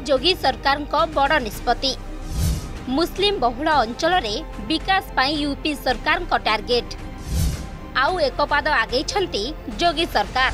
जोगी सरकार को बड़ निष्पत्ति। मुस्लिम बहुल अंचल रे विकास पाई यूपी सरकार को टार्गेट। आउ एक पाद आगे जोगी सरकार।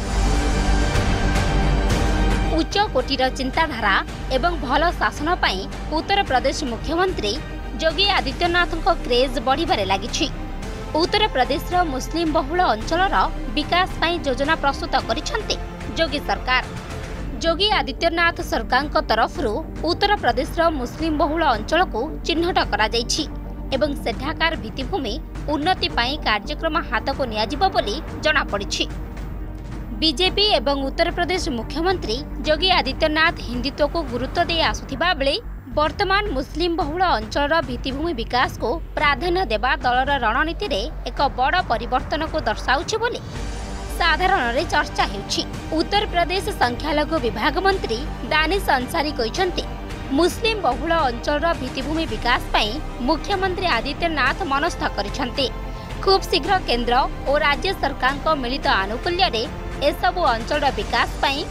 उच्च कोटीर चिंताधारा एवं भल शासन पाई उत्तर प्रदेश मुख्यमंत्री जोगी आदित्यनाथ को क्रेज बढ़िबारे लागिछि। उत्तर प्रदेश मुस्लिम बहुल अंचल विकास पाई योजना प्रस्तुत करिसेंती जोगी सरकार। जोगी आदित्यनाथ सरकार तरफ उत्तर प्रदेश मुस्लिम बहुल अंचल को चिन्हट करा जाइछि एवं सेठाकार भित्तिभूमि उन्नति पाई कार्यक्रम हाथ को नियाजिबो बोली जणा पड़िछि। बीजेपी एवं उत्तर प्रदेश मुख्यमंत्री जोगी आदित्यनाथ हिंदुत्व को गुरुत्व दे आसुथिबा बेले वर्तमान मुस्लिम बहुल अंचल भित्तिभूमि विकास को प्राधान्य देवा दलर रणनीति रे एक बड़ परिवर्तन को दर्शाउछि बोली साधारण रे चर्चा हेउछि। उत्तर प्रदेश संख्यालघु विभाग मंत्री दानिश अंसारी कहिसंती मुस्लिम बहुल अंचल भित्तिभूमि विकास पाई मुख्यमंत्री आदित्यनाथ मनस्थ करिसंती। खूब शीघ्र केंद्र और राज्य सरकार को मिलित आनुकूल्य रे एसबु अंचल विकास पाई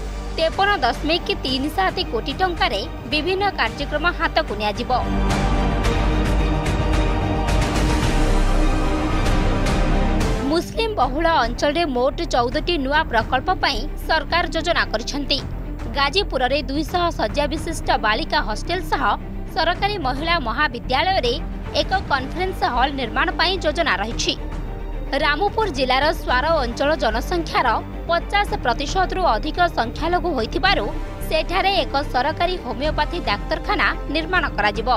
53.37 कोटी टंका रे विभिन्न कार्यक्रम हाथ को नियाजिबो। मुस्लिम बहुल अंचल रे मोट 14टी नुआ प्रकल्प पाई सरकार योजना करिसंती। गाजीपुर रे 200 शଯ୍या विशिष्ट बालिका हॉस्टल सह सरकारी महिला महाविद्यालय रे एक कॉन्फ्रेंस हॉल निर्माण पाई योजना रहिछि। रामपुर जिलार स्वार अंचल जनसंख्यार 50% रु अधिक संख्यालघु होइथिबारु सेठारे एक सरकारी होमियोपैथी डाक्तरखाना निर्माण कराजिबो।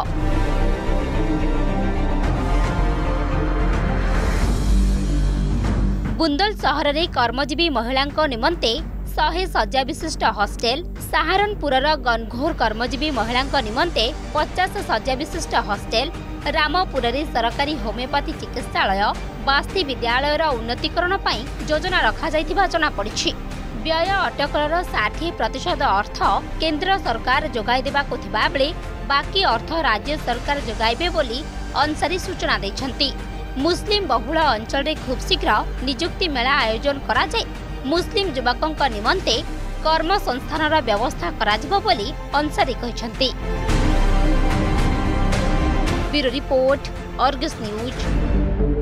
बुंदल सहर रे कर्मजीवी महिला निमंते 100 शଯ୍या विशिष्ट हॉस्टल, सहारनपुर गनघोर कर्मजीवी महिला निमंते 50 शଯ୍या विशिष्ट हॉस्टल, रामपुर रे सरकारी होमियोपैथी चिकित्सालय, बास्ती विद्यालयर उन्नतीकरण पाई योजना रखा जाइथिबा जणा पड़िछि। व्यय अटकलर 60% अर्थ केंद्र सरकार जोगाई देबाको थिबा बेले बाकी अर्थ राज्य सरकार जोगाइबे बोली अंसारी सूचना दैछंती। मुस्लिम बहुल अंचल रे खूब शीघ्र नियुक्ति मेला आयोजन करा जाय मुस्लिम युवकंक निमंते कर्म संस्थानर व्यवस्था कराजिबो बोली अंसारी कहिसंती। Bureau report, Argus news.